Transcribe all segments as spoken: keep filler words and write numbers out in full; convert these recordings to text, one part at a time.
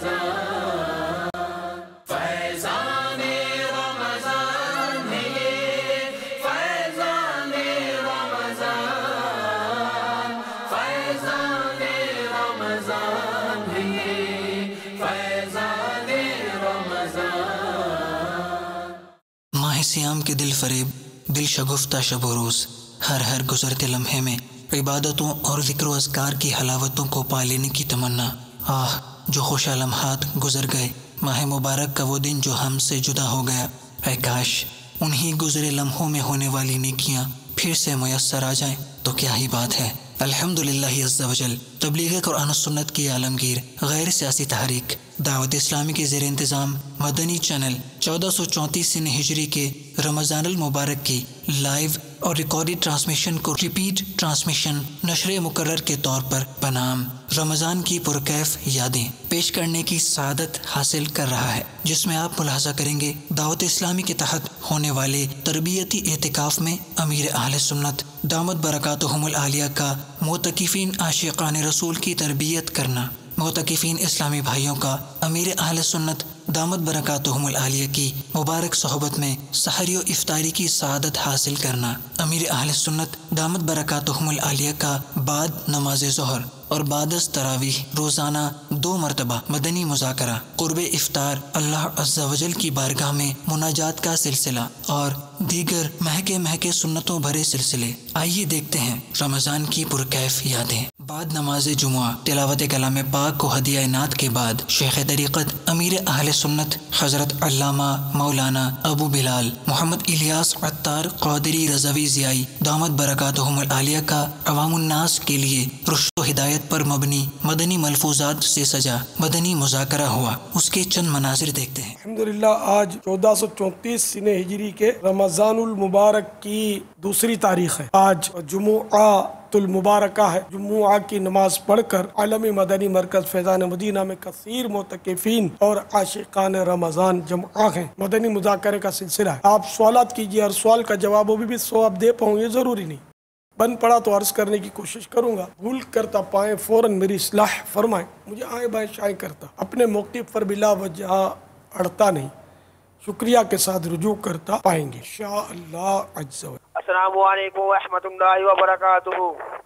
سیام کے دل فریب، دل شگفتہ شب و روز، ہر ہر گزرتے لمحے میں عبادتوں اور ذکر و اذکار کی حلاوتوں کو پا لینے کی تمنا۔ آہ جو خوش لمحات گزر گئے، ماہ مبارک کا وہ دن جو ہم سے جدا ہو گیا، اے کاش انہی گزرے لمحوں میں ہونے والی نیکیاں پھر سے میسر آ جائیں تو کیا ہی بات ہے۔ الحمدللہ عز و جل تبلیغ قرآن و سنت کی عالمگیر غیر سیاسی تحریک دعوت اسلامی کے زیر انتظام مدنی چینل چودہ سو چونتیس ہجری کے رمضان المبارک کی لائیو اور ریکارڈڈ ٹرانسمیشن کو ریپیٹ ٹرانسمیشن نشر مقرر کے طور پر بنام رمضان کی پرکیف یادیں پیش کرنے کی سعادت حاصل کر رہا ہے، جس میں آپ ملاحظہ کریں گے دعوت اسلامی کے تحت ہونے والے تربیتی اعتکاف میں امیر اہل سنت دامت برکاتہم العالیہ کا معتکفین عاشقان رسول کی تربیت کرنا، معتکفین اسلامی بھائیوں کا امیر اہل سنت دامت برکاتہم العالیہ کی مبارک صحبت میں سحری و افطاری کی سعادت حاصل کرنا، امیر اہل سنت دامت برکاتہم العالیہ کا بعد نماز ظہر اور بعد از تراویح روزانہ دو مرتبہ مدنی مذاکرہ، قرب افطار، اللہ عز و جل کی بارگاہ میں مناجات کا سلسلہ اور دیگر مہکے مہکے سنتوں بھرے سلسلے۔ آئیے دیکھتے ہیں رمضان کی پرکیف یادیں۔ بعد نماز جمعہ تلاوت کلام پاک کو ہدیہ نعت کے بعد شیخ طریقت امیر اہل سنت حضرت علامہ مولانا ابو بلال محمد الیاس عطار قادری رضوی ضیائی دامت برکاتہم العالیہ کا عوام الناس کے لیے رشد و ہدایت پر مبنی مدنی ملفوظات سے سجا مدنی مذاکرہ ہوا، اس کے چند مناظر دیکھتے ہیں۔ الحمدللہ آج چودہ سو چونتیس سن ہجری کے رمضان المبارک کی دوسری تاریخ ہے۔ آج جمعہ المبارکہ ہے۔ جمعہ کی نماز پڑھ کر عالمی مدنی مرکز فیضان مدینہ میں کثیر معتکفین اور عاشقان رمضان جمع ہیں۔ مدنی مذاکرے کا سلسلہ ہے۔ آپ سوالات کیجئے، ہر سوال کا جواب وہ بھی سو آپ دے پاؤں یہ ضروری نہیں، بن پڑا تو عرض کرنے کی کوشش کروں گا، بھول کرتا پائیں فوراً میری اصلاح فرمائیں، مجھے آئیں بائیں شائیں کرتا اپنے موقف پر بلا وجہ اڑتا نہیں، شکریہ کے ساتھ رجوع کرتا پائیں گے انشاءاللہ عز و جل۔ السلام علیکم ورحمۃ اللہ وبرکاتہ۔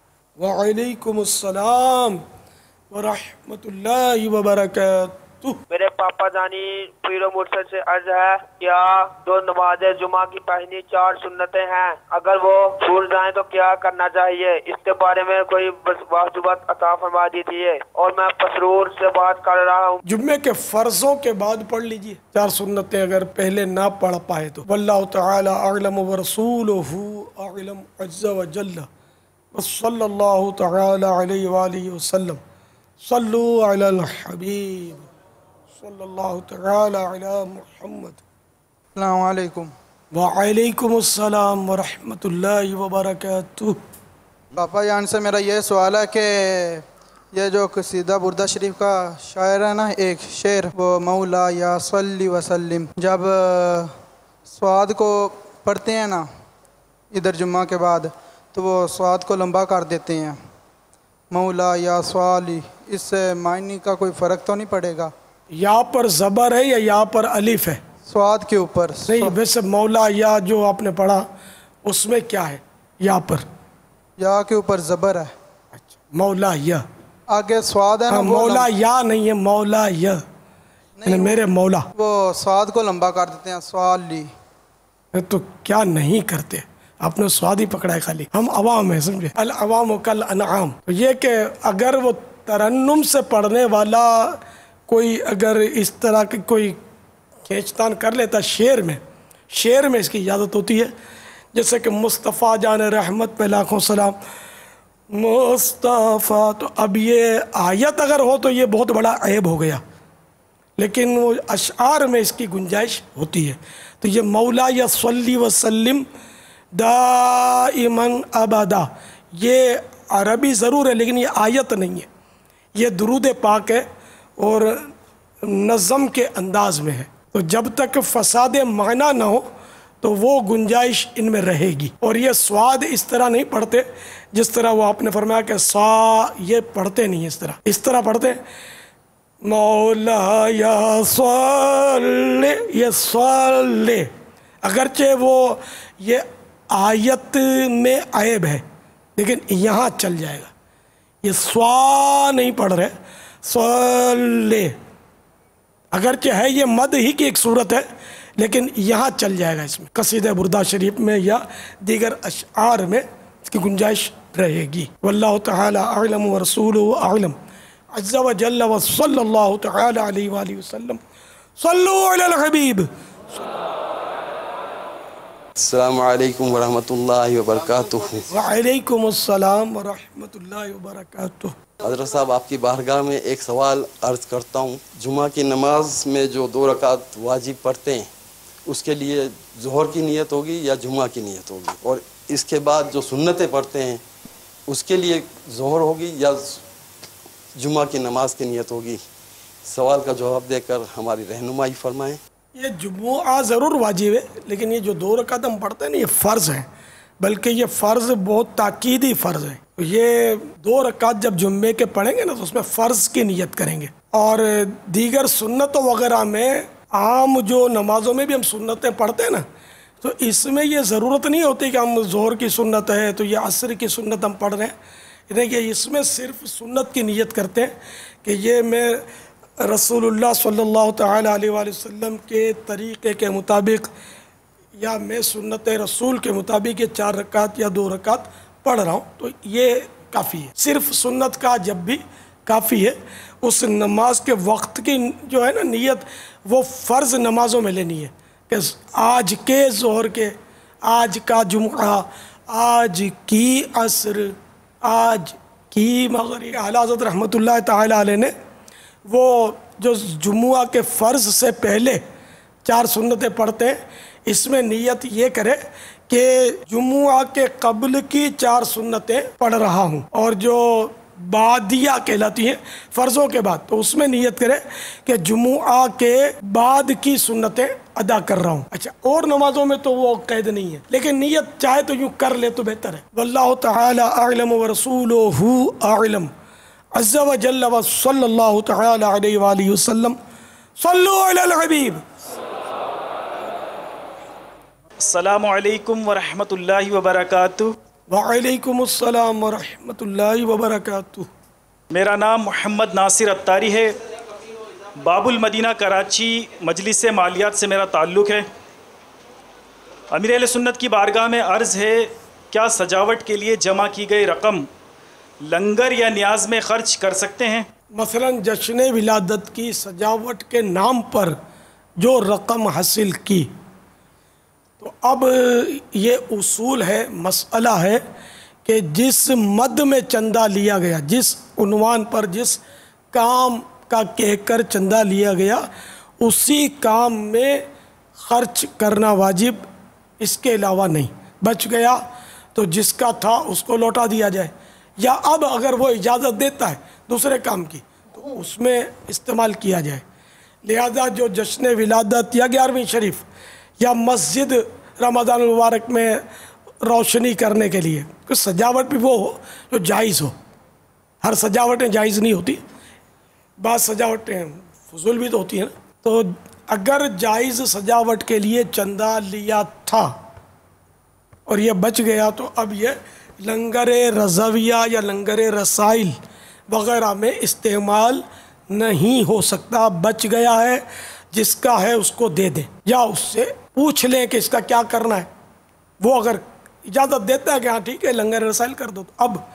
وعلیکم السلام ورحمۃ اللہ وبرکاتہ۔ میرے پاپا جانی پیر و مرشد سے عرض ہے، کیا دو نماز جمعہ کی پہلی چار سنتیں ہیں، اگر وہ بھول جائیں تو کیا کرنا چاہیے؟ اس کے بارے میں کوئی واجبات عطا فرما دیجیے، اور میں پسرور سے بات کر رہا ہوں۔ جمعے کے فرضوں کے بعد پڑھ لیجئے چار سنتیں، اگر پہلے نہ پڑھ پائے تو۔ واللہ تعالی اعلم ورسولہ اعلم عز و جل، صلی اللہ تعالی علیہ وآلہ وسلم، صلو علی الحبیب صلی اللہ تعالی علی محمد۔ السلام علیکم۔ وعلیکم السلام ورحمۃ اللہ وبرکاتہ۔ پاپا جان سے میرا یہ سوال ہے کہ یہ جو قصیدہ بردہ شریف کا شاعر ہے نا، ایک شعر، وہ مولا یا صلی وسلم، جب سواد کو پڑھتے ہیں نا ادھر جمعہ کے بعد تو وہ سواد کو لمبا کر دیتے ہیں، مولا یا صلی، اس سے معنی کا کوئی فرق تو نہیں پڑے گا؟ یا پر زبر ہے یا یا پر الف ہے؟ سواد کے اوپر نہیں، ویسے مولا یا جو آپ نے پڑھا اس میں کیا ہے؟ یا پر یا کے اوپر زبر ہے۔ اچھا، مولا یا آگے سواد ہے نا، مولا یا نہیں ہے، مولا یا یعنی میرے مولا، وہ سواد کو لمبا کر دیتے ہیں، صلی۔ تو کیا نہیں کرتے، آپ نے سواد ہی پکڑا ہے، خالی ہم عوام ہیں، سمجھے، العوام کل انعام۔ یہ کہ اگر وہ ترنم سے پڑھنے والا کوئی اگر اس طرح کی کوئی کھینچتان کر لیتا شعر میں، شعر میں اس کی اجازت ہوتی ہے، جیسے کہ مصطفیٰ جان رحمت پہ لاکھوں سلام، مصطفیٰ، تو اب یہ آیت اگر ہو تو یہ بہت بڑا عیب ہو گیا، لیکن وہ اشعار میں اس کی گنجائش ہوتی ہے۔ تو یہ مولا یا صلی وسلم دائماً ابدا، یہ عربی ضرور ہے لیکن یہ آیت نہیں ہے، یہ درود پاک ہے اور نظم کے انداز میں ہے، تو جب تک فساد معنی نہ ہو تو وہ گنجائش ان میں رہے گی۔ اور یہ سواد اس طرح نہیں پڑھتے جس طرح وہ آپ نے فرمایا کہ سا، یہ پڑھتے نہیں اس طرح، اس طرح پڑھتے मौलाया सल्ले, ये सल्ले अगरचे वो ये आयत में आयब है लेकिन यहाँ चल जाएगा। ये स्वा नहीं पढ़ रहे, सल्ले अगरचे है ये मद ही की एक सूरत है लेकिन यहाँ चल जाएगा इसमें, कसीदा बुर्दा शरीफ में या दीगर अशआर में इसकी गुंजाइश रहेगी। वल्लाहु तआला अअलम व रसूलुहु अअलम। अज़्ज़ा व जल्ल व सल्लल्लाहु तआला अलैहि व आलिहि वसल्लम। सल्लु अलल हबीब। अस्सलामु अलैकुम व रहमतुल्लाहि व बरकातुहू। व अलैकुम अस्सलाम व रहमतुल्लाहि व बरकातुहू। हज़रत साहब आपकी बारगाह में एक सवाल अर्ज़ करता हूँ। जुमा की नमाज में जो दो रकात वाजिब पढ़ते हैं उसके लिए ज़ोहर की नियत होगी या जुमा की नियत होगी, और इसके बाद जो सुन्नतें पढ़ते हैं उसके लिए ज़ोहर होगी या जुमा की नमाज की नियत होगी? सवाल का जवाब देकर हमारी रहनुमाई फरमाएं। ये जुमुआ ज़रूर वाजिब है लेकिन ये जो दो रकात हम पढ़ते हैं ना ये फ़र्ज़ है, बल्कि ये फ़र्ज़ बहुत ताकीदी फ़र्ज़ है। ये दो रकात जब जुम्मे के पढ़ेंगे ना तो उसमें फ़र्ज़ की नियत करेंगे, और दीगर सुन्नतों वगैरह में आम जो नमाज़ों में भी हम सुन्नतें पढ़ते हैं ना तो इसमें ये ज़रूरत नहीं होती कि हम ज़ोहर की सुन्नत है तो ये असर की सुन्नत हम पढ़ रहे हैं, नहीं कि इसमें सिर्फ सुन्नत की नियत करते हैं कि ये मैं रसूलुल्लाह सल्लल्लाहु तआला अलैहि वसल्लम के तरीक़े के मुताबिक या मैं सुन्नत रसूल के मुताबिक ये चार रकात या दो रकात पढ़ रहा हूँ, तो ये काफ़ी है। सिर्फ सुन्नत का जब भी काफ़ी है। उस नमाज के वक्त की जो है ना नियत वो फ़र्ज़ नमाज़ों में लेनी है कि आज के ज़ोहर के, आज का जुम्आ, आज की असर, आज की मग़रिब। आला हज़रत रहमतुल्लाह तआला अलैह ने वो जो जुम्आ के फ़र्ज़ से पहले चार सुन्नतें पढ़ते हैं इसमें नियत ये करे कि जुम्आ के कब्ल की चार सुन्नतें पढ़ रहा हूँ, और जो बादिया कहलाती हैं फ़र्ज़ों के बाद तो उसमें नियत करे कि जुम्आ के बाद की सुन्नतें अदा कर रहा हूँ। अच्छा, और नमाज़ों में तो वो कैद नहीं है लेकिन नियत चाहे तो यूँ कर ले तो बेहतर है। वल्लाहु तआला अअलम व रसूलुहु अअलम। अज़्ज़ा व जल्ल व सल्लल्लाहु तआला अलैहि व आलिहि वसल्लम। सल्लु अलल हबीब। अस्सलामु अलैकुम व रहमतुल्लाहि व बरकातुहू। वालेकुम अस्सलाम व रहमतुल्लाहि व बरकातुहू। मेरा नाम मोहम्मद नासिर अत्तारी है। बाबुल मदीना कराची मजलिस मालियात से मेरा ताल्लुक़ है। अमीर अहले सुन्नत की बारगाह में अर्ज़ है, क्या सजावट के लिए जमा की गई रकम लंगर या न्याज में ख़र्च कर सकते हैं? मसलन जश्न विलादत की सजावट के नाम पर जो रकम हासिल की तो अब ये उसूल है, मसला है कि जिस मद में चंदा लिया गया, जिस उन्वान पर जिस काम का कहकर चंदा लिया गया उसी काम में ख़र्च करना वाजिब, इसके अलावा नहीं। बच गया तो जिसका था उसको लौटा दिया जाए, या अब अगर वो इजाज़त देता है दूसरे काम की तो उसमें इस्तेमाल किया जाए। लिहाजा जो जश्न विलादत या ग्यारहवीं शरीफ या मस्जिद रमज़ान मुबारक में रोशनी करने के लिए कुछ सजावट भी वो हो जो जायज़ हो। हर सजावटें जायज़ नहीं होती, बाद सजावटें फजूल भी तो होती हैं ना। तो अगर जायज़ सजावट के लिए चंदा लिया था और ये बच गया तो अब ये लंगर रज़विया या लंगर रसाइल वग़ैरह में इस्तेमाल नहीं हो सकता। बच गया है, जिसका है उसको दे दें या उससे पूछ लें कि इसका क्या करना है। वो अगर इजाज़त देता है कि हाँ ठीक है लंगर रसाइल कर दो तो अब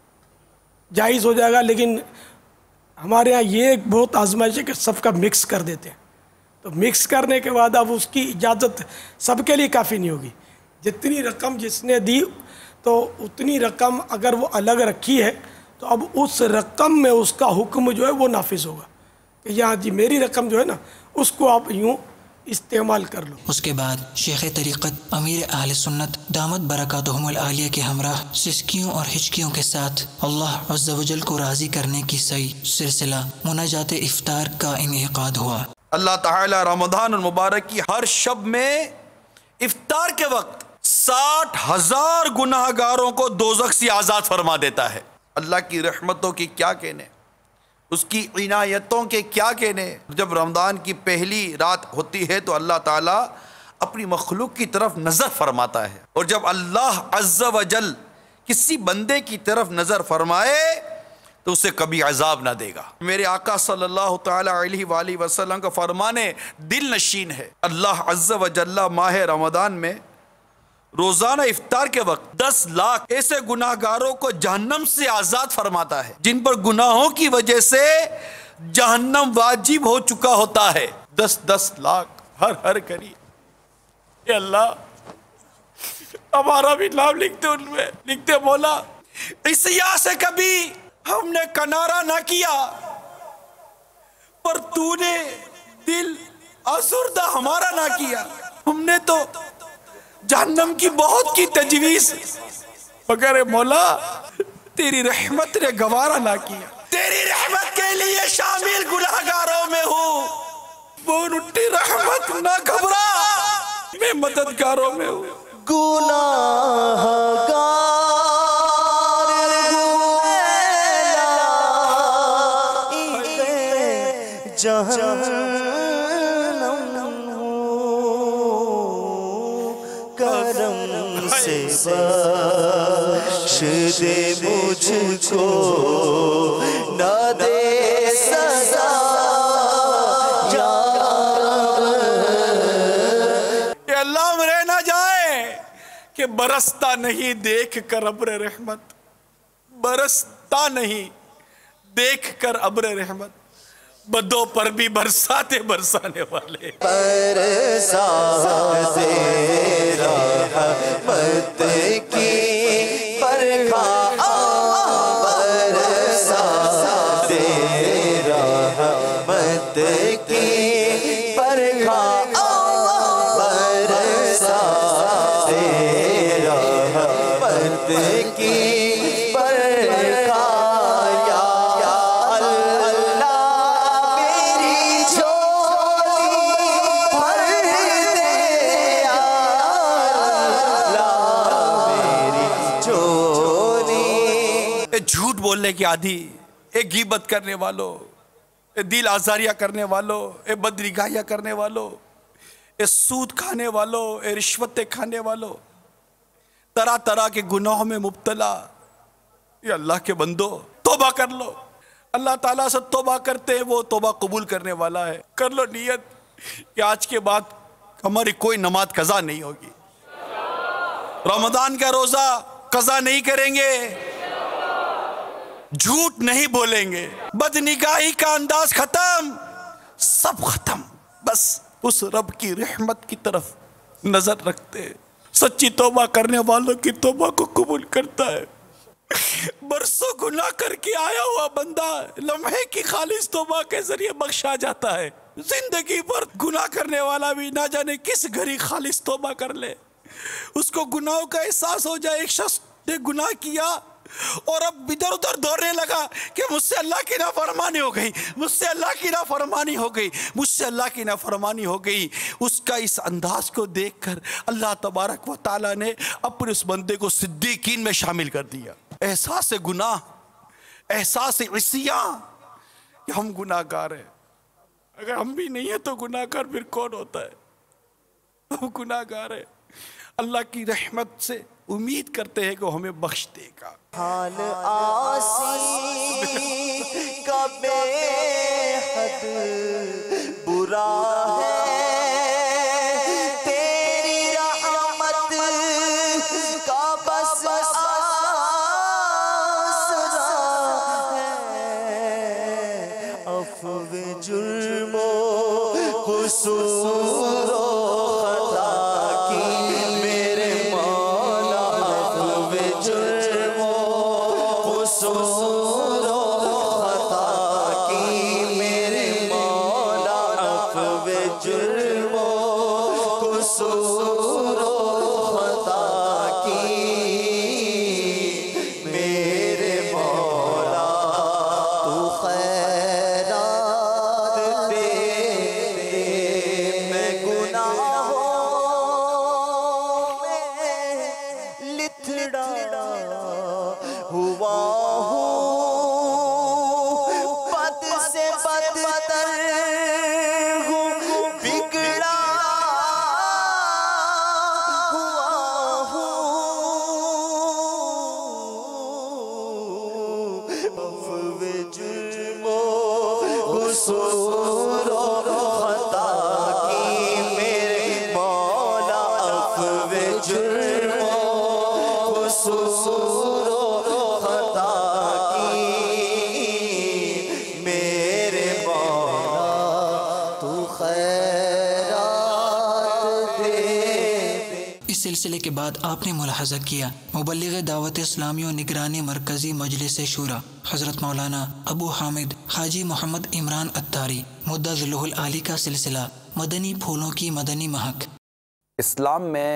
जायज़ हो जाएगा। लेकिन हमारे यहाँ ये एक बहुत आजमाइश है कि सबका मिक्स कर देते हैं, तो मिक्स करने के बाद अब उसकी इजाज़त सबके लिए काफ़ी नहीं होगी। जितनी रकम जिसने दी तो उतनी रकम अगर वो अलग रखी है तो अब उस रकम में उसका हुक्म जो है वो नाफिज होगा कि यहाँ जी मेरी रकम जो है ना उसको आप यूँ इस्तेमाल कर लो। उसके बाद शेख तरीक़त अमीर अहले सुन्नत दामत बरकातुहुमुल आलिया के हमराह सिसकियों और हिचकियों के साथ अल्लाह अज़्ज़ा वजल को राज़ी करने की सही सिलसिला मुनाजात इफ्तार का इनेकाद हुआ। अल्लाह ताला रमज़ान मुबारक की हर शब में इफ्तार के वक्त साठ हजार गुनाहगारों को दोज़ख से आज़ाद फरमा देता है। अल्लाह की रहमतों की क्या कहने। اس کی عنایتوں کے کیا کہنے۔ جب رمضان کی پہلی رات ہوتی ہے تو اللہ تعالیٰ اپنی مخلوق کی طرف نظر فرماتا ہے، اور جب اللہ عز و جل کسی بندے کی طرف نظر فرمائے تو اسے کبھی عذاب نہ دے گا۔ میرے آقا صلی اللہ تعالیٰ علیہ وآلہ وسلم کا فرمان دل نشین ہے، اللہ عز و جل ماہ رمضان میں روزانہ افطار کے وقت دس لاکھ ایسے گناہ گاروں کو جہنم سے آزاد فرماتا ہے جن پر گناہوں کی وجہ سے جہنم واجب ہو چکا ہوتا ہے۔ دس دس لاکھ ہر ہر کری، اے اللہ ہمارا بھی نام لکھتے ان میں، لکھتے مولا اس یا سے کبھی ہم نے کنارہ نہ کیا، پر تو نے دل آزردہ ہمارا نہ کیا۔ ہم نے تو جہنم کی بہت کی تجویز، مگر مولا تیری رحمت نے گوارا نہ کیا۔ تیری رحمت کے لیے شامل گناہگاروں میں ہوں، وہ اٹھی رحمت نہ گھبرا، میں مددگاروں میں ہوں۔ گناہگار جہنم کرم سے بخش دے مجھ کو، نہ دے سزا یا کہ اللہ ہم رہ نہ جائے کہ برستا نہیں دیکھ کر ابر رحمت، برستا نہیں دیکھ کر ابر رحمت، بدوں پر بھی برساتے برسانے والے۔ برسا دے رحمت کی برکھا، برسا دے رحمت کی برکھا، برسا دے رحمت کی برکھا، یا اللہ میری جھولی بھر دے، یا اللہ میری جھولی۔ اے جھوٹ بولنے کی عادی، اے غیبت کرنے والوں، اے دل آزاریاں کرنے والوں، اے بدنگاہیاں کرنے والوں، اے سود کھانے والوں، اے رشوتیں کھانے والوں، طرح طرح کے گناہوں میں مبتلا، یہ اللہ کے بندو توبہ کر لو۔ اللہ تعالیٰ سے توبہ کرتے ہیں، وہ توبہ قبول کرنے والا ہے۔ کر لو نیت کہ آج کے بعد ہماری کوئی نماز قضا نہیں ہوگی، رمضان کا روزہ قضا نہیں کریں گے، جھوٹ نہیں بولیں گے، بدنگاہی کا انداز ختم، سب ختم، بس اس رب کی رحمت کی طرف نظر رکھتے ہیں۔ سچی توبہ کرنے والوں کی توبہ کو قبول کرتا ہے۔ برسوں گناہ کر کے آیا ہوا بندہ لمحے کی خالص توبہ کے ذریعے بخشا جاتا ہے۔ زندگی پر گناہ کرنے والا بھی نہ جانے کس گھڑی خالص توبہ کر لے، اس کو گناہوں کا احساس ہو جائے۔ ایک شخص نے گناہ کیا اور اب ادھر ادھر دوڑنے لگا کہ مجھ سے اللہ کی نافرمانی ہو گئی، مجھ سے اللہ کی نافرمانی ہو گئی، مجھ سے اللہ کی نافرمانی ہو گئی۔ اس کا اس انداز کو دیکھ کر اللہ تبارک و تعالیٰ نے اپنے اس بندے کو صدیقین میں شامل کر دیا۔ احساس گناہ، احساس عصیان کہ ہم گناہ گار ہیں، اگر ہم بھی نہیں ہیں تو گناہ گار پھر کون ہوتا ہے؟ ہم گناہ گار ہیں، اللہ کی رحمت سے امید کرتے ہیں کہ وہ ہمیں بخش دے گا۔ حال آسی کا بے حد برا ہے، تیری رحمت کا بس آسرا ہے، عفو جرم و قصور و خطا کی میرے مولا، عفو جرم و قصور و خطا کی میرے مولا، عفو جرم و قصور و خطا کی میرے مولا، تو خیرات دے دے، میں گناہوں میں لتھڑا ہوا ہوں، بد خیرات دے۔ اس سلسلے کے بعد آپ نے ملاحظہ کیا مبلغ دعوت اسلامی و نگرانی مرکزی مجلس شورا حضرت مولانا ابو حامد حاجی محمد عمران اتاری مدہ ذلہ العالی کا سلسلہ مدنی پھولوں کی مدنی مہک۔ اسلام میں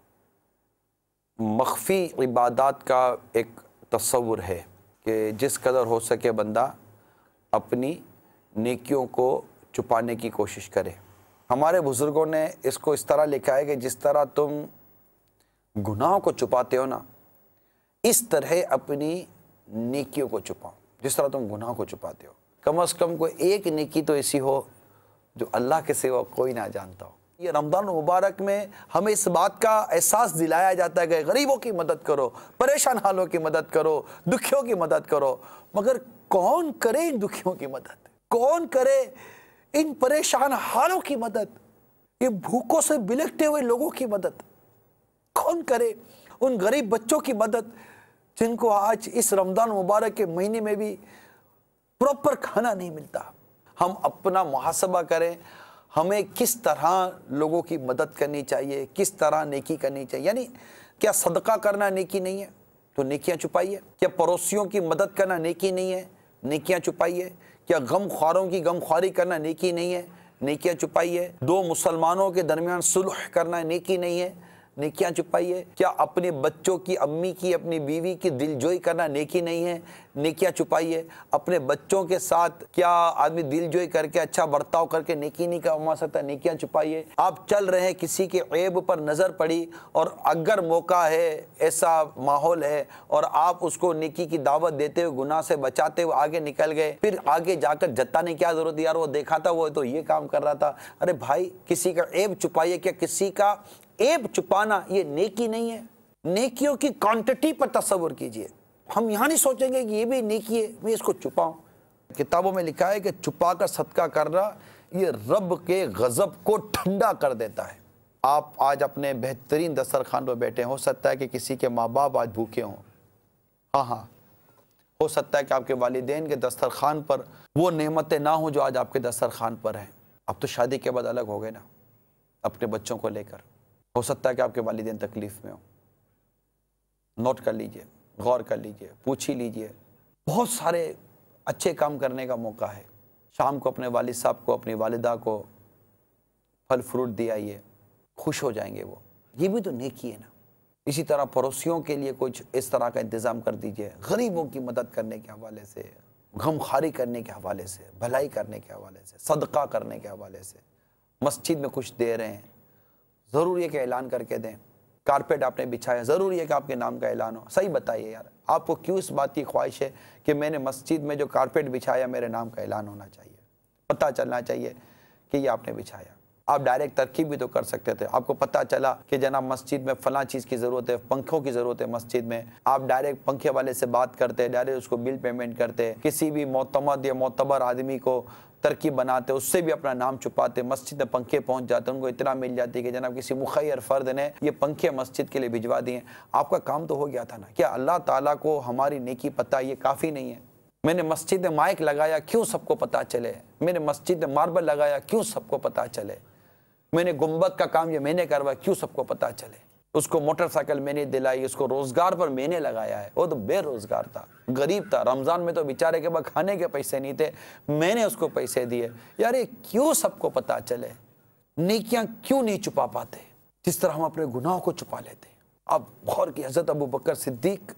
مخفی عبادات کا ایک تصور ہے کہ جس قدر ہو سکے بندہ اپنی نیکیوں کو چھپانے کی کوشش کرے۔ ہمارے بزرگوں نے اس کو اس طرح لکھا ہے کہ جس طرح تم گناہوں کو چھپاتے ہو نا، اس طرح اپنی نیکیوں کو چھپاؤ۔ جس طرح تم گناہوں کو چھپاتے ہو، کم از کم کوئی ایک نیکی تو ایسی ہو جو اللہ کے سوا کوئی نہ جانتا ہو۔ یہ رمضان المبارک میں ہمیں اس بات کا احساس دلایا جاتا ہے کہ غریبوں کی مدد کرو، پریشان حالوں کی مدد کرو، دکھیوں کی مدد کرو، مگر کون کرے ان دکھیوں کی مدد؟ کون کرے ان پریشان حالوں کی مدد؟ یہ بھوکوں سے بلکتے ہوئے لوگوں کی مدد کون کرے؟ ان غریب بچوں کی مدد جن کو آج اس رمضان مبارک کے مہینے میں بھی پراپر کھانا نہیں ملتا۔ ہم اپنا محاسبہ کریں، ہمیں کس طرح لوگوں کی مدد کرنی چاہیے، کس طرح نیکی کرنی چاہیے۔ یعنی کیا صدقہ کرنا نیکی نہیں ہے تو نیکیاں چھپائیے؟ کیا پڑوسیوں کی مدد کرنا نیکی نہیں ہے؟ نیکیاں چھپائیے۔ کیا غم خواروں کی غم خواری کرنا نیکی نہیں ہے؟ نیکیاں چھپائیے۔ دو مسلمانوں کے درمیان صلح کرنا نیکی نہیں ہے؟ نیکیاں چھپائیے۔ کیا اپنے بچوں کی، امی کی، اپنی بیوی کی دل جوئی کرنا نیکی نہیں ہے؟ نیکیاں چھپائیے۔ اپنے بچوں کے ساتھ کیا آدمی دل جوئی کر کے اچھا برتاؤ کر کے نیکی نہیں کما سکتا؟ نیکیاں چھپائیے۔ آپ چل رہے ہیں، کسی کے عیب پر نظر پڑی اور اگر موقع ہے، ایسا ماحول ہے اور آپ اس کو نیکی کی دعوت دیتے ہوئے گناہ سے بچاتے ہوئے آگے نکل گئے، پھر آگے جا کر جتانے کیا ضرورت؟ یار وہ دیکھا تھا، وہ تو یہ کام کر رہا تھا۔ ارے بھائی، کسی کا عیب چھپائیے۔ کیا کسی کا عیب چھپانا یہ نیکی نہیں ہے؟ نیکیوں کی کوانٹٹی پر تصور کیجئے۔ ہم یہاں نہیں سوچیں گے کہ یہ بھی نیکی ہے، میں اس کو چھپاؤں۔ کتابوں میں لکھا ہے کہ چھپا کر صدقہ کرنا یہ رب کے غضب کو ٹھنڈا کر دیتا ہے۔ آپ آج اپنے بہترین دسترخوان پر بیٹھے، ہو سکتا ہے کہ کسی کے ماں باپ آج بھوکے ہوں، ہاں ہاں ہو سکتا ہے کہ آپ کے والدین کے دسترخوان پر وہ نعمتیں نہ ہوں جو آج آپ کے دسترخوان پر ہیں۔ اب تو شادی کے بعد الگ ہو گئے نا اپنے بچوں کو لے کر، ہو سکتا ہے کہ آپ کے والدین تکلیف میں ہوں۔ نوٹ کر لیجئے، غور کر لیجئے، پوچھ ہی لیجئے۔ بہت سارے اچھے کام کرنے کا موقع ہے۔ شام کو اپنے والد صاحب کو، اپنی والدہ کو پھل فروٹ دے آئیے، خوش ہو جائیں گے وہ۔ یہ بھی تو نیکی ہے نا۔ اسی طرح پڑوسیوں کے لیے کچھ اس طرح کا انتظام کر دیجئے، غریبوں کی مدد کرنے کے حوالے سے، غم خواری کرنے کے حوالے سے، بھلائی کرنے کے حوالے سے، صدقہ کرنے کے حوالے سے۔ مسجد میں کچھ دے رہے ہیں، ضروری ہے کہ اعلان کر کے دیں۔ کارپیٹ آپ نے بچھایا، ضروری ہے کہ آپ کے نام کا اعلان ہو۔ صحیح بتائیے یار، آپ کو کیوں اس بات کی خواہش ہے کہ میں نے مسجد میں جو کارپیٹ بچھایا میرے نام کا اعلان ہونا چاہیے، پتہ چلنا چاہیے کہ یہ آپ نے بچھایا۔ آپ ڈائریکٹ ترکیب بھی تو کر سکتے تھے۔ آپ کو پتہ چلا کہ جناب مسجد میں فلاں چیز کی ضرورت ہے، پنکھوں کی ضرورت ہے مسجد میں، آپ ڈائریکٹ پنکھے والے سے بات کرتے، ڈائریکٹ اس کو بل پیمنٹ کرتے، کسی بھی معتمد یا معتبر آدمی کو ترکیب بناتے، اس سے بھی اپنا نام چھپاتے، مسجد میں پنکھے پہنچ جاتے، ان کو اطلاع مل جاتی کہ جناب کسی مخیر فرد نے یہ پنکھے مسجد کے لیے بھجوا دیے۔ آپ کا کام تو ہو گیا تھا نا۔ کیا اللہ تعالیٰ کو ہماری نیکی پتہ یہ کافی نہیں ہے؟ میں نے مسجد میں مائک لگایا، کیوں سب کو پتہ چلے؟ میں نے مسجد میں ماربل لگایا، کیوں سب کو پتہ چلے؟ میں نے گنبد کا کام یہ میں نے کروایا، کیوں سب کو پتہ چلے؟ اس کو موٹر سائیکل میں نے دلائی، اس کو روزگار پر میں نے لگایا ہے، وہ تو بے روزگار تھا، غریب تھا، رمضان میں تو بیچارے کے پاس کھانے کے پیسے نہیں تھے، میں نے اس کو پیسے دیے۔ یار یہ کیوں سب کو پتہ چلے؟ نیکیاں کیوں نہیں چھپا پاتے جس طرح ہم اپنے گناہوں کو چھپا لیتے؟ اب غور کی، حضرت ابو بکر صدیق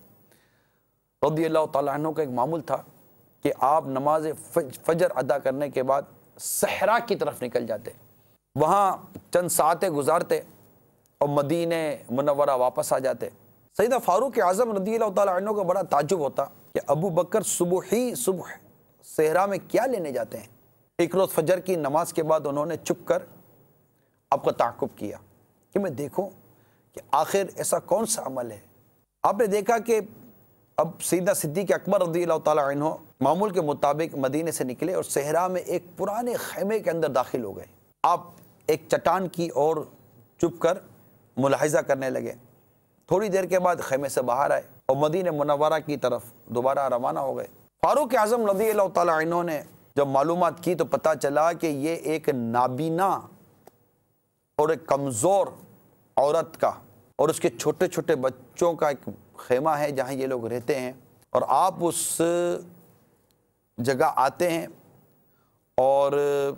رضی اللہ تعالیٰ عنہ کا ایک معمول تھا کہ آپ نماز فجر ادا کرنے کے بعد صحرا کی طرف نکل جاتے، وہاں چند ساعتیں گزارتے اور مدینہ منورہ واپس آ جاتے۔ سیدہ فاروق اعظم رضی اللہ تعالیٰ عنہ کو بڑا تعجب ہوتا کہ ابو بکر صبح ہی صبح صحرا میں کیا لینے جاتے ہیں۔ ایک روز فجر کی نماز کے بعد انہوں نے چھپ کر آپ کا تعاقب کیا کہ میں دیکھوں کہ آخر ایسا کون سا عمل ہے۔ آپ نے دیکھا کہ اب سیدہ صدیق اکبر رضی اللہ تعالیٰ عنہ معمول کے مطابق مدینے سے نکلے اور صحرا میں ایک پرانے خیمے کے اندر داخل ہو گئے۔ آپ ایک چٹان کی اور چھپ کر ملاحظہ کرنے لگے۔ تھوڑی دیر کے بعد خیمے سے باہر آئے اور مدینہ منورہ کی طرف دوبارہ روانہ ہو گئے۔ فاروق اعظم رضی اللہ تعالیٰ عنہ نے جب معلومات کی تو پتہ چلا کہ یہ ایک نابینا اور ایک کمزور عورت کا اور اس کے چھوٹے چھوٹے بچوں کا ایک خیمہ ہے جہاں یہ لوگ رہتے ہیں، اور آپ اس جگہ آتے ہیں اور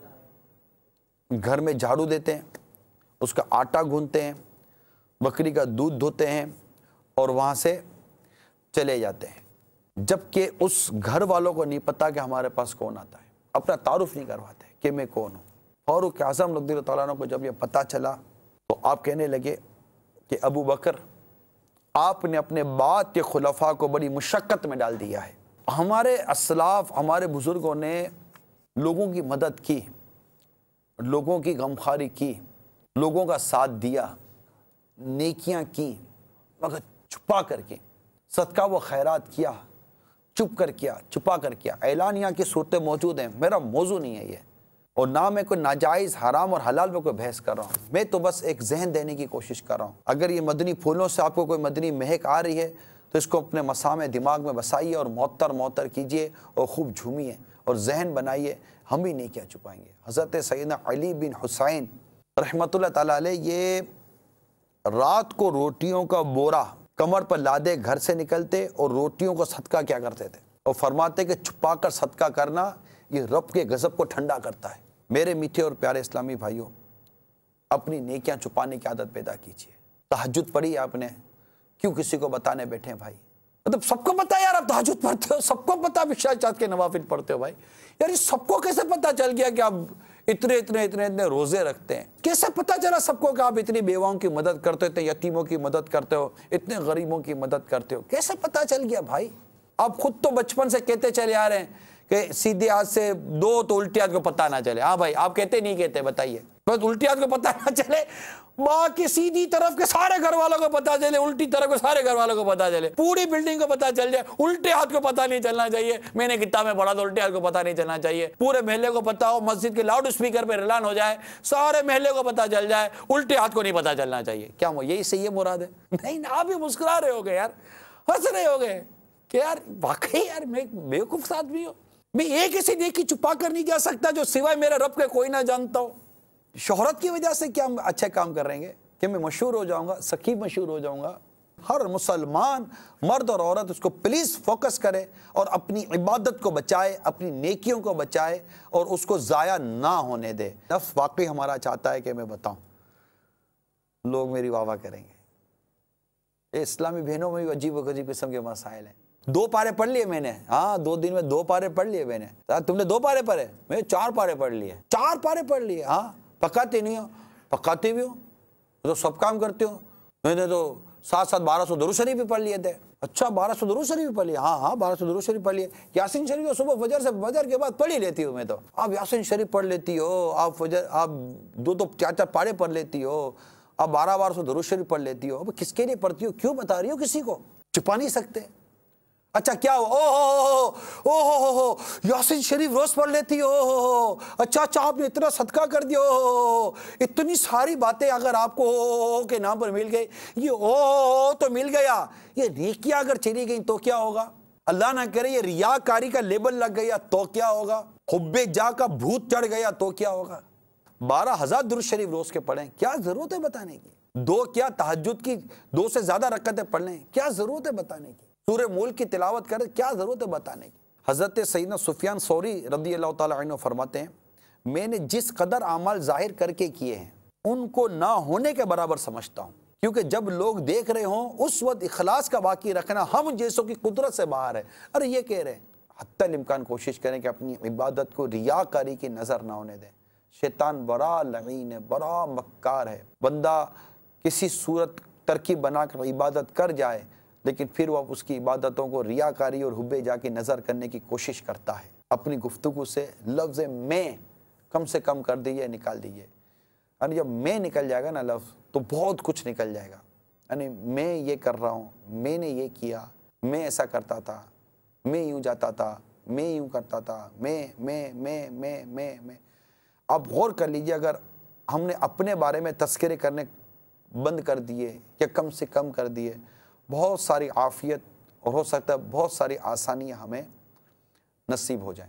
گھر میں جھاڑو دیتے ہیں، اس کا آٹا گھونتے ہیں، بکری کا دودھ دھوتے ہیں اور وہاں سے چلے جاتے ہیں، جبکہ اس گھر والوں کو نہیں پتا کہ ہمارے پاس کون آتا ہے، اپنا تعارف نہیں کرواتے کہ میں کون ہوں۔ فاروق اعظم رضی اللہ تعالیٰ عنہ کو جب یہ پتہ چلا تو آپ کہنے لگے کہ ابو بکر، آپ نے اپنے بعد کے خلفاء کو بڑی مشقت میں ڈال دیا ہے۔ ہمارے اسلاف، ہمارے بزرگوں نے لوگوں کی مدد کی، لوگوں کی غمخواری کی، لوگوں کا ساتھ دیا، نیکیاں کی، مگر چھپا کر کے، صدقہ و خیرات کیا، چپ کر کیا، چھپا کر کیا۔ اعلانیہ کی صورتیں موجود ہیں، میرا موضوع نہیں ہے یہ، اور نہ میں کوئی ناجائز حرام اور حلال میں کوئی بحث کر رہا ہوں، میں تو بس ایک ذہن دینے کی کوشش کر رہا ہوں۔ اگر یہ مدنی پھولوں سے آپ کو کوئی مدنی مہک آ رہی ہے تو اس کو اپنے مسامع دماغ میں بسائیے اور معطر معطر کیجئے اور خوب جھومیے اور ذہن بنائیے، ہم بھی نہیں کیا چھپائیں گے۔ حضرت سیدنا علی بن حسین رحمۃ اللہ تعالیٰ علیہ یہ رات کو روٹیوں کا بورا کمر پر لادے گھر سے نکلتے اور روٹیوں کو صدقہ کیا کرتے تھے، اور فرماتے کہ چھپا کر صدقہ کرنا یہ رب کے غضب کو ٹھنڈا کرتا ہے۔ میرے میٹھے اور پیارے اسلامی بھائیوں، اپنی نیکیاں چھپانے کی عادت پیدا کیجیے۔ تہجد پڑھی آپ نے، کیوں کسی کو بتانے بیٹھے ہیں بھائی؟ مطلب سب کو پتا یار آپ تہجد پڑھتے ہو، سب کو پتا عشاء چاند کے نوافل پڑھتے ہو بھائی، یار یہ سب کو کیسے پتا چل گیا کہ آپ اتنے اتنے اتنے اتنے روزے رکھتے ہیں؟ کیسے پتا چلا سب کو کہ آپ اتنی بیواؤں کی مدد کرتے ہو، اتنے یتیموں کی مدد کرتے ہو، اتنے غریبوں کی مدد کرتے ہو؟ کیسے پتا چل گیا بھائی؟ آپ خود تو بچپن سے کہتے چلے آ رہے ہیں کہ سیدھے ہاتھ سے دو تو الٹی ہاتھ کو پتہ نہ چلے۔ ہاں بھائی، آپ کہتے نہیں کہتے؟ بتائیے۔ بس الٹی ہاتھ کو پتہ نہ چلے، ماں کی سیدھی طرف کے سارے گھر والوں کو پتہ چلے، الٹی طرف کے سارے گھر والوں کو پتہ چلے، پوری بلڈنگ کو پتہ چل جائے، الٹے ہاتھ کو پتہ نہیں چلنا چاہیے۔ میں نے کتاب میں پڑھا تو الٹے ہاتھ کو پتہ نہیں چلنا چاہیے، پورے محلے کو پتہ ہو، مسجد کے لاؤڈ اسپیکر پہ اعلان ہو جائے، سارے محلے کو پتہ چل جائے، الٹے ہاتھ کو نہیں پتہ چلنا چاہیے۔ کیا یہی سے یہ مراد ہے؟ نہیں، آپ بھی مسکرا رہے ہو گے یار، ہنس رہے ہو گے کہ یار واقعی یار میں بیوقوف آدمی ہوں، میں ایک ایسی نیکی چھپا کر نہیں جا سکتا جو سوائے میرے رب کے کوئی نہ جانتا ہو۔ شہرت کی وجہ سے کیا ہم اچھے کام کر رہے ہیں کہ میں مشہور ہو جاؤں گا، سقیب مشہور ہو جاؤں گا؟ ہر مسلمان مرد اور عورت اس کو پلیز فوکس کرے اور اپنی عبادت کو بچائے، اپنی نیکیوں کو بچائے اور اس کو ضائع نہ ہونے دے۔ نفس واقعی ہمارا چاہتا ہے کہ میں بتاؤں، لوگ میری واہ واہ کریں گے۔ اسلامی بہنوں میں بھی عجیب و غریب قسم کے مسائل ہیں۔ دو پارے پڑھ لیے میں نے، ہاں دو دن میں دو پارے پڑھ لیے میں نے۔ تم نے دو پارے پڑھے؟ میں چار پارے پڑھ لیے۔ چار پارے پڑھ لیے؟ ہاں، پکاتے نہیں ہو؟ پکاتے بھی ہو تو سب کام کرتے ہو۔ میں نے تو ساتھ ساتھ بارہ سو درود شریف بھی پڑھ لیے تھے۔ اچھا، بارہ سو درود شریف بھی پڑھ لیے؟ ہاں ہاں بارہ سو درود شریف پڑھ لیے۔ یاسین شریف صبح فجر سے فجر کے بعد پڑھ ہی لیتی ہو میں تو۔ آپ یاسین شریف پڑھ لیتی ہو، آپ فجر آپ دو دو چار چار پارے پڑھ لیتی ہو، آپ بارہ بارہ سو درود شریف پڑھ لیتی ہو۔ اب کس کے لیے پڑھتی ہو؟ کیوں بتا رہی ہو کسی کو؟ چھپا نہیں سکتے؟ اچھا کیا ہو؟ او ہو او ہو ہو یاسین شریف روز پڑھ لیتی ہو؟ اچھا اچھا آپ نے اتنا صدقہ کر دیا، اتنی ساری باتیں اگر آپ کو او کے نام پر مل گئی، یہ او تو مل گیا، یہ نیکیاں اگر چلی گئیں تو کیا ہوگا؟ اللہ نہ کرے یہ ریاکاری کا لیبل لگ گیا تو کیا ہوگا؟ حب جا کا بھوت چڑھ گیا تو کیا ہوگا؟ بارہ ہزار درود شریف روز کے پڑھیں، کیا ضرورت ہے بتانے کی؟ دو کیا تہجد کی دو سے زیادہ رکعتیں پڑھ لیں، کیا ضرورت ہے بتانے کی؟ سورہ ملک کی تلاوت کرے، کیا ضرورت ہے بتانے کی؟ حضرت سیدنا سفیان ثوری رضی اللہ تعالیٰ عنہ فرماتے ہیں، میں نے جس قدر اعمال ظاہر کر کے کیے ہیں ان کو نہ ہونے کے برابر سمجھتا ہوں، کیونکہ جب لوگ دیکھ رہے ہوں اس وقت اخلاص کا باقی رکھنا ہم جیسوں کی قدرت سے باہر ہے۔ ارے یہ کہہ رہے ہیں، حتی الامکان کوشش کریں کہ اپنی عبادت کو ریاکاری کی نظر نہ ہونے دیں۔ شیطان بڑا لعین ہے، بڑا مکار ہے۔ بندہ کسی صورت ترکیب بنا کر عبادت کر جائے لیکن پھر وہ اس کی عبادتوں کو ریاکاری اور حب جا کی نظر کرنے کی کوشش کرتا ہے۔ اپنی گفتگو سے لفظ میں کم سے کم کر دیجیے، نکال دیجیے۔ یعنی جب میں نکل جائے گا نا لفظ تو بہت کچھ نکل جائے گا۔ یعنی میں یہ کر رہا ہوں، میں نے یہ کیا، میں ایسا کرتا تھا، میں یوں جاتا تھا، میں یوں کرتا تھا، میں میں میں میں میں میں آپ غور کر لیجیے، اگر ہم نے اپنے بارے میں تذکرے کرنے بند کر دیے یا کم سے کم کر دیے، بہت ساری عافیت اور ہو سکتا ہے بہت ساری آسانیاں ہمیں نصیب ہو جائیں۔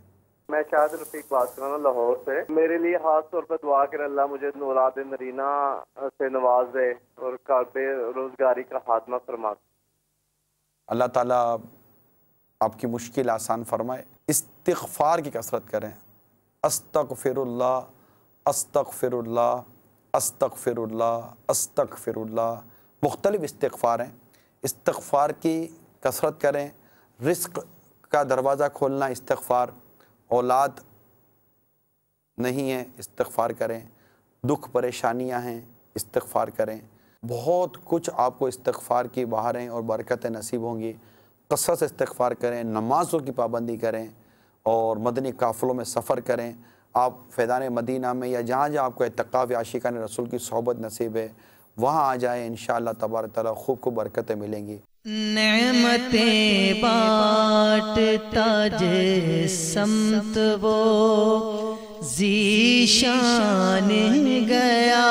میں شاہد رفیق بات کر رہا ہوں لاہور سے. میرے لیے خاص طور پر دعا کریں اللہ مجھے اولاد نرینہ سے نواز دے اور گھر پہ روزگاری کا خاتمہ فرما. اللہ تعالیٰ آپ کی مشکل آسان فرمائے. استغفار کی کثرت کریں. استغفر اللہ استغفر اللہ استغفر اللہ استغفر اللہ. مختلف استغفار ہیں. استغفار کی کثرت کریں. رزق کا دروازہ کھولنا استغفار. اولاد نہیں ہے استغفار کریں. دکھ پریشانیاں ہیں استغفار کریں. بہت کچھ آپ کو استغفار کی بہاریں اور برکتیں نصیب ہوں گی. کثرت سے استغفار کریں. نمازوں کی پابندی کریں اور مدنی قافلوں میں سفر کریں. آپ فیضان مدینہ میں یا جہاں جہاں آپ کو اعتکاف یا عاشقان رسول کی صحبت نصیب ہے وہاں آ جائیں. انشاءاللہ تبارک تعالیٰ خوب خوب برکتیں ملیں گی. نعمتیں بانٹتا جس سمت وہ ذیشان گیا.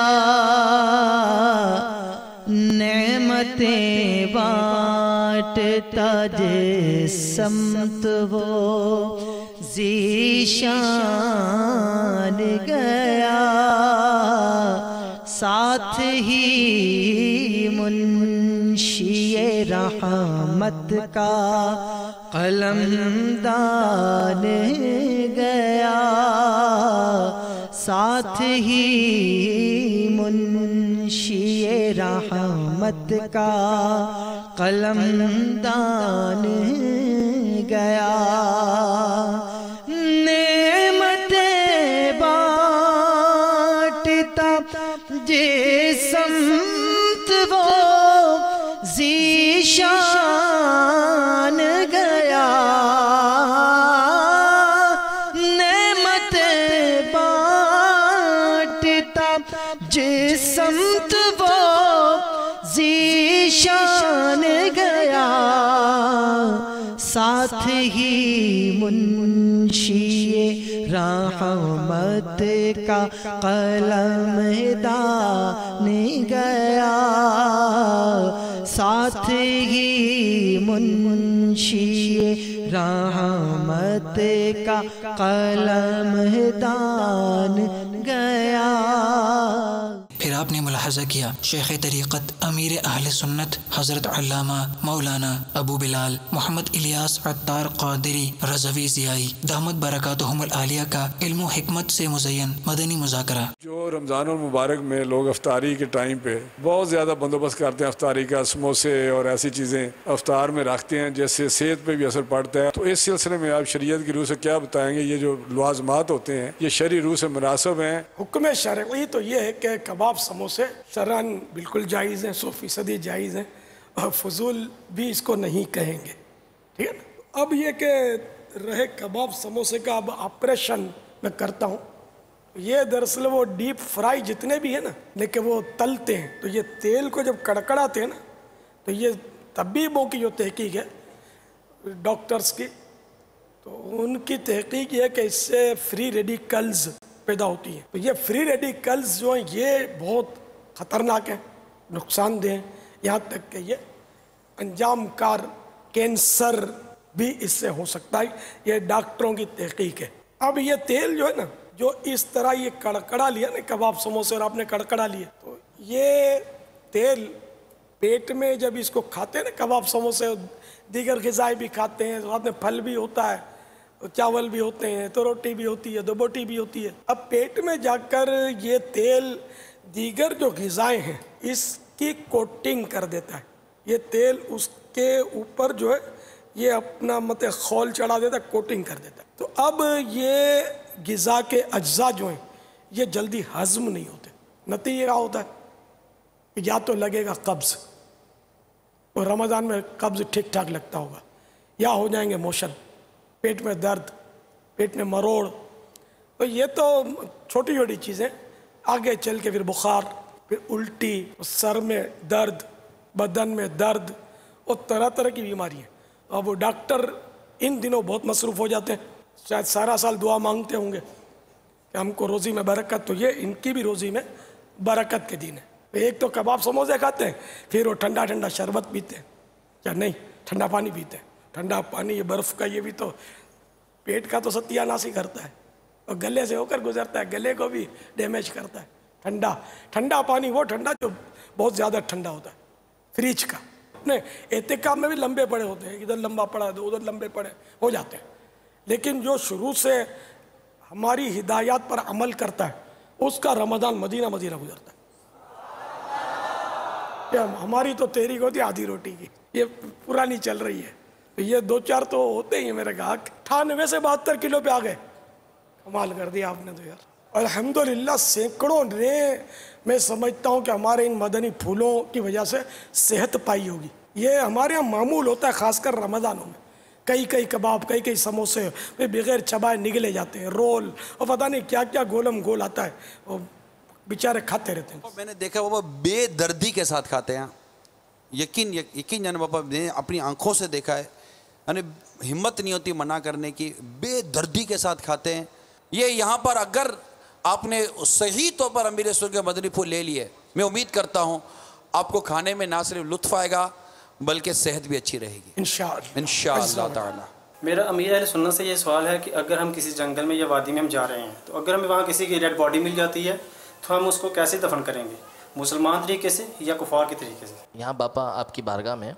نعمتیں بانٹتا جس سمت وہ ذیشان گیا. ساتھ ہی منشی رحمت کا قلم دان گیا. ساتھ ہی منشی رحمت کا قلم دان گیا. جس سمت وہ ذیشان گیا. نعمت بانٹتا جس سمت وہ ذیشان گیا. ساتھ ہی منشی رحمت کا قلم دان گیا. ساتھ ہی منشی رحمت کا قلم دان گیا. پھر آپ نے ملاحظہ کیا شیخ طریقت امیر اہل سنت حضرت علامہ مولانا ابو بلال محمد الیاس عطار قادری رضوی ضیائی دامت برکاتہم العالیہ کا علم و حکمت سے مزین مدنی مذاکرہ. جو رمضان المبارک میں لوگ افطاری کے ٹائم پہ بہت زیادہ بندوبست کرتے ہیں افطاری کا, سموسے اور ایسی چیزیں افطار میں رکھتے ہیں جس سے صحت پہ بھی اثر پڑتا ہے. تو اس سلسلے میں آپ شریعت کی روح سے کیا بتائیں گے؟ یہ جو لوازمات ہوتے ہیں یہ شرعی روح سے مناسب ہیں؟ حکم شرعی تو یہ ہے کہ کباب سموسے شرعاً بالکل جائز ہیں, سو فیصدی جائز ہیں, اور فضول بھی اس کو نہیں کہیں گے. ٹھیک ہے. اب یہ کہ رہے کباب سموسے کا اب آپریشن میں کرتا ہوں, یہ دراصل وہ ڈیپ فرائی جتنے بھی ہیں نا لیکن وہ تلتے ہیں تو یہ تیل کو جب کڑکڑاتے ہیں نا تو یہ طبیبوں کی جو تحقیق ہے ڈاکٹرز کی, تو ان کی تحقیق یہ ہے کہ اس سے فری ریڈیکلز پیدا ہوتی ہیں. تو یہ فری ریڈیکلز جو ہیں یہ بہت خطرناک ہیں, نقصان دہ ہیں, یہاں تک کہ یہ انجام کار کینسر بھی اس سے ہو سکتا ہے. یہ ڈاکٹروں کی تحقیق ہے. اب یہ تیل جو ہے نا جو اس طرح یہ کڑکڑا لیا نا کباب سموسے اور آپ نے کڑکڑا لیا, تو یہ تیل پیٹ میں جب اس کو کھاتے ہیں نا کباب سموسے دیگر غذائیں بھی کھاتے ہیں, ساتھ میں پھل بھی ہوتا ہے, چاول بھی ہوتے ہیں, تو روٹی بھی ہوتی ہے, دو بوٹی بھی ہوتی ہے. اب پیٹ میں جا کر یہ تیل دیگر جو غذائیں ہیں اس کی کوٹنگ کر دیتا ہے. یہ تیل اس کے اوپر جو ہے یہ اپنا مت خول چڑھا دیتا ہے, کوٹنگ کر دیتا ہے. تو اب یہ غذا کے اجزاء جو ہیں یہ جلدی ہضم نہیں ہوتے. نتیجہ کیا ہوتا ہے کہ یا تو لگے گا قبض, اور رمضان میں قبض ٹھیک ٹھاک لگتا ہوگا, یا ہو جائیں گے موشن, پیٹ میں درد, پیٹ میں مروڑ. تو یہ تو چھوٹی چھوٹی چیزیں, آگے چل کے پھر بخار, پھر الٹی, سر میں درد, بدن میں درد, اور طرح طرح کی بیماری ہیں. اب وہ ڈاکٹر ان دنوں بہت مصروف ہو جاتے ہیں, شاید سارا سال دعا مانگتے ہوں گے کہ ہم کو روزی میں برکت. تو یہ ان کی بھی روزی میں برکت کے دن ہے. ایک تو کباب سموسے کھاتے ہیں, پھر وہ ٹھنڈا ٹھنڈا شربت پیتے ہیں, یا نہیں ٹھنڈا پانی پیتے ہیں. ٹھنڈا پانی, یہ برف کا, یہ بھی تو پیٹ کا تو ستیہ ناش ہی کرتا ہے اور گلے سے ہو کر گزرتا ہے, گلے کو بھی ڈیمیج کرتا ہے. ٹھنڈا ٹھنڈا پانی وہ ٹھنڈا جو بہت زیادہ ٹھنڈا ہوتا ہے, فریج کا. اپنے اعتکاف میں بھی لمبے پڑے ہوتے ہیں, ادھر لمبا پڑا تو ادھر لمبے پڑے ہو جاتے ہیں, لیکن جو شروع سے ہماری ہدایات پر عمل کرتا ہے اس کا رمضان مدینہ مدینہ گزرتا ہے. ہماری تو تحریک ہوتی ہے آدھی روٹی کی, یہ پرانی چل رہی ہے, یہ دو چار تو ہوتے ہی ہیں میرے گاہک. اٹھانوے سے بہتر کلو پہ آ گئے, کمال کر دیا آپ نے تو یار. الحمدللہ سینکڑوں نے, میں سمجھتا ہوں کہ ہمارے ان مدنی پھولوں کی وجہ سے صحت پائی ہوگی. یہ ہمارے یہاں معمول ہوتا ہے خاص کر رمضانوں میں, کئی کئی کباب, کئی کئی سموسے بغیر چبائے نگلے جاتے ہیں, رول اور پتہ نہیں کیا کیا گولم گول آتا ہے, وہ بیچارے کھاتے رہتے ہیں. میں نے دیکھا بابا بے دردی کے ساتھ کھاتے ہیں, یقین یقین یعنی بابا میں نے اپنی آنکھوں سے دیکھا ہے, یعنی ہمت نہیں ہوتی منع کرنے کی, بے دردی کے ساتھ کھاتے ہیں. یہ یہاں پر اگر آپ نے صحیح طور پر امیر رسول کے مدنی پھول لے لیے, میں امید کرتا ہوں آپ کو کھانے میں نہ صرف لطف آئے گا بلکہ صحت بھی اچھی رہے گی انشاءاللہ انشاءاللہ تعالی. میرا امیر اہل سنت سے یہ سوال ہے کہ اگر ہم کسی جنگل میں یا وادی میں ہم جا رہے ہیں تو اگر ہمیں وہاں کسی کی ڈیڈ باڈی مل جاتی ہے تو ہم اس کو کیسے دفن کریں گے, مسلمان طریقے سے یا کفار کے طریقے سے؟ یہاں باپا آپ کی بارگاہ میں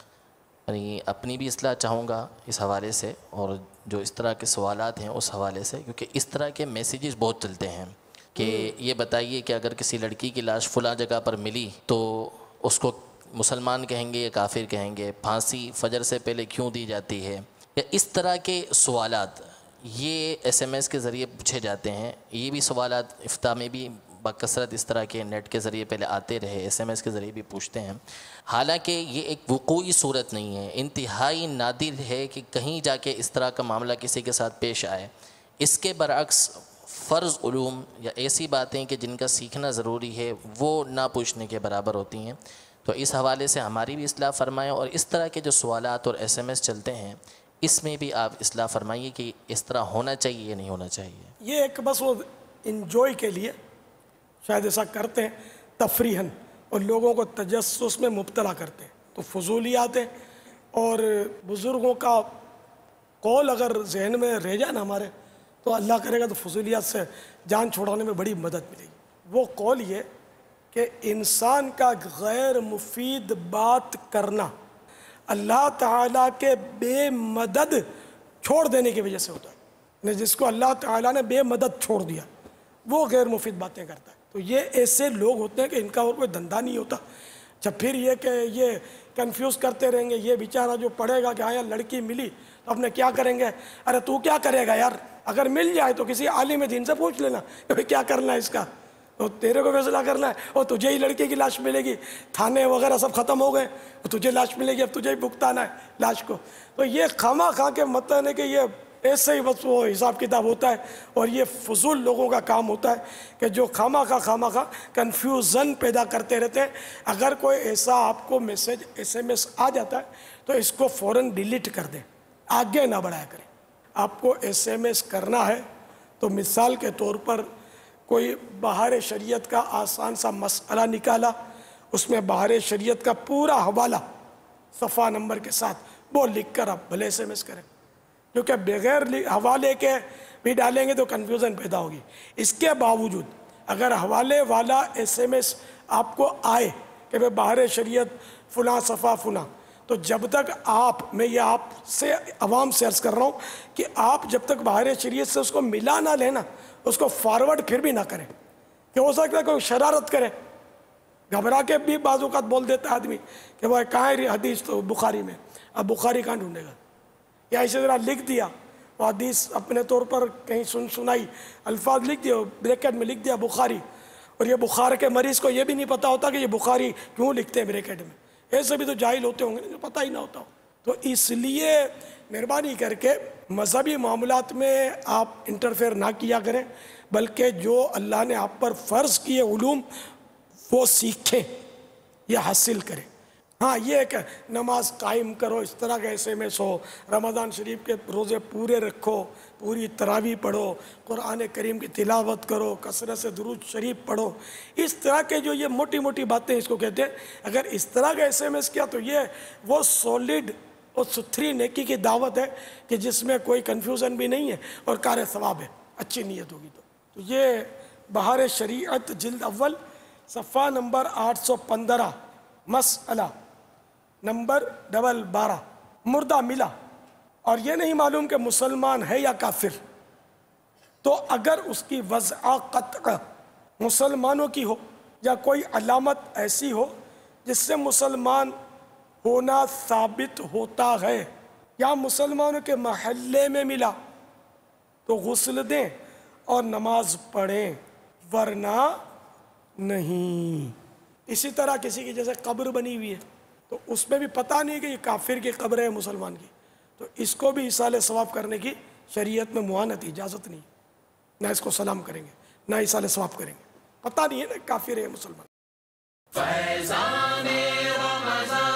یعنی اپنی بھی اصلاح چاہوں گا اس حوالے سے, اور جو اس طرح کے سوالات ہیں اس حوالے سے, کیونکہ اس طرح کے میسیجز بہت چلتے ہیں کہ یہ بتائیے کہ اگر کسی لڑکی کی لاش فلاں جگہ پر ملی تو اس کو مسلمان کہیں گے یا کافر کہیں گے, پھانسی فجر سے پہلے کیوں دی جاتی ہے, یا اس طرح کے سوالات یہ ایس ایم ایس کے ذریعے پوچھے جاتے ہیں. یہ بھی سوالات افتاء میں بھی بکثرت اس طرح کے نیٹ کے ذریعے پہلے آتے رہے, ایس ایم ایس کے ذریعے بھی پوچھتے ہیں. حالانکہ یہ ایک وقوعی صورت نہیں ہے, انتہائی نادر ہے کہ کہیں جا کے اس طرح کا معاملہ کسی کے ساتھ پیش آئے. اس کے برعکس فرض علوم یا ایسی باتیں کہ جن کا سیکھنا ضروری ہے وہ نہ پوچھنے کے برابر ہوتی ہیں. تو اس حوالے سے ہماری بھی اصلاح فرمائیں, اور اس طرح کے جو سوالات اور ایس ایم ایس چلتے ہیں اس میں بھی آپ اصلاح فرمائیے کہ اس طرح ہونا چاہیے یا نہیں ہونا چاہیے. یہ ایک بس وہ انجوائے کے لیے شاید ایسا کرتے ہیں تفریحاً, اور لوگوں کو تجسس میں مبتلا کرتے ہیں, تو فضولیات ہیں. اور بزرگوں کا قول اگر ذہن میں رہ جائے نا ہمارے, تو اللہ کرے گا تو فضولیات سے جان چھوڑانے میں بڑی مدد ملے گی. وہ قول یہ کہ انسان کا غیر مفید بات کرنا اللہ تعالیٰ کے بے مدد چھوڑ دینے کی وجہ سے ہوتا ہے. جس کو اللہ تعالیٰ نے بے مدد چھوڑ دیا وہ غیر مفید باتیں کرتا ہے. تو یہ ایسے لوگ ہوتے ہیں کہ ان کا اور کوئی دھندا نہیں ہوتا. جب پھر یہ کہ یہ کنفیوز کرتے رہیں گے, یہ بیچارہ جو پڑھے گا کہ ہاں یار لڑکی ملی تو اب نے کیا کریں گے, ارے تو کیا کرے گا یار, اگر مل جائے تو کسی عالم دین سے پوچھ لینا کہ کیا کرنا ہے اس کا, تو تیرے کو فیصلہ کرنا ہے. اور تجھے ہی لڑکے کی لاش ملے گی, تھانے وغیرہ سب ختم ہو گئے, تجھے لاش ملے گی, اب تجھے ہی بھگتانا ہے لاش کو. تو یہ خواہ خواہ کے مطلب ہے کہ یہ ایسے ہی بس وہ حساب کتاب ہوتا ہے, اور یہ فضول لوگوں کا کام ہوتا ہے کہ جو خواہ خواہ خواہ خواہ کنفیوژن پیدا کرتے رہتے ہیں. اگر کوئی ایسا آپ کو میسیج ایس ایم ایس آ جاتا ہے تو اس کو فوراً ڈیلیٹ کر دیں, آگے نہ بڑھایا کریں. آپ کو ایس ایم ایس کرنا ہے تو مثال کے طور پر کوئی بہار شریعت کا آسان سا مسئلہ نکالا, اس میں بہار شریعت کا پورا حوالہ صفحہ نمبر کے ساتھ وہ لکھ کر آپ بھلے ایس ایم ایس کریں, کیونکہ بغیر حوالے کے بھی ڈالیں گے تو کنفیوژن پیدا ہوگی. اس کے باوجود اگر حوالے والا ایس ایم ایس آپ کو آئے کہ بھئی بہار شریعت فلاں صفحہ فلاں, تو جب تک آپ, میں یہ آپ سے عوام سے عرض کر رہا ہوں کہ آپ جب تک بہار شریعت سے اس کو ملا نہ لینا, اس کو فارورڈ پھر بھی نہ کریں, کہ ہو سکتا ہے کوئی شرارت کرے, گھبرا کے بھی بعض اوقات بول دیتا ہے آدمی کہ وہ کہاں ہے حدیث, تو بخاری میں, اب بخاری کہاں ڈھونڈے گا, یا اسی طرح لکھ دیا وہ حدیث اپنے طور پر کہیں سن سنائی الفاظ لکھ دیا, بریکٹ میں لکھ دیا بخاری, اور یہ بخار کے مریض کو یہ بھی نہیں پتا ہوتا کہ یہ بخاری کیوں لکھتے ہیں بریکٹ میں. ایسے بھی تو جاہل ہوتے ہوں گے, جو پتہ ہی نہ ہوتا ہو. تو اس لیے مہربانی کر کے مذہبی معاملات میں آپ انٹرفیئر نہ کیا کریں, بلکہ جو اللہ نے آپ پر فرض کیے علوم وہ سیکھیں یا حاصل کریں. ہاں یہ ہے کہ نماز قائم کرو, اس طرح کا ایس ایم ایس ہو, رمضان شریف کے روزے پورے رکھو, پوری تراویح پڑھو, قرآن کریم کی تلاوت کرو, کثرت سے درود شریف پڑھو, اس طرح کے جو یہ موٹی موٹی باتیں اس کو کہتے ہیں. اگر اس طرح کا ایس ایم ایس کیا تو یہ وہ سولڈ اور ستھری نیکی کی دعوت ہے کہ جس میں کوئی کنفیوژن بھی نہیں ہے اور کار ثواب ہے، اچھی نیت ہوگی تو تو یہ بہار شریعت جلد اول صفحہ نمبر آٹھ سو پندرہ، مسئلہ نمبر ڈبل بارہ، مردہ ملا اور یہ نہیں معلوم کہ مسلمان ہے یا کافر، تو اگر اس کی وضع قطع مسلمانوں کی ہو یا کوئی علامت ایسی ہو جس سے مسلمان ہونا ثابت ہوتا ہے، یا مسلمانوں کے محلے میں ملا تو غسل دیں اور نماز پڑھیں، ورنہ نہیں۔ اسی طرح کسی کی جیسے قبر بنی ہوئی ہے تو اس میں بھی پتہ نہیں کہ یہ کافر کی قبر ہے مسلمان کی، تو اس کو بھی ایصال ثواب کرنے کی شریعت میں معانت اجازت نہیں، نہ اس کو سلام کریں گے نہ ایصال ثواب کریں گے، پتہ نہیں ہے نا کافر ہے مسلمان۔ فیضان رمضان